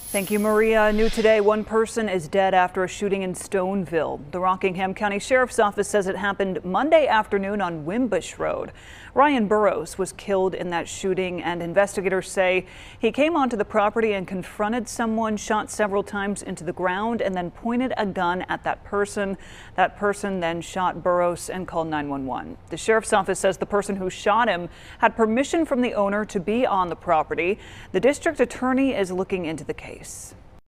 Thank you, Maria. New today, one person is dead after a shooting in Stoneville. The Rockingham County Sheriff's Office says it happened Monday afternoon on Wimbush Road. Ryan Burrows was killed in that shooting, and investigators say he came onto the property and confronted someone, shot several times into the ground, and then pointed a gun at that person. That person then shot Burrows and called 911. The Sheriff's Office says the person who shot him had permission from the owner to be on the property. The district attorney is looking into the case.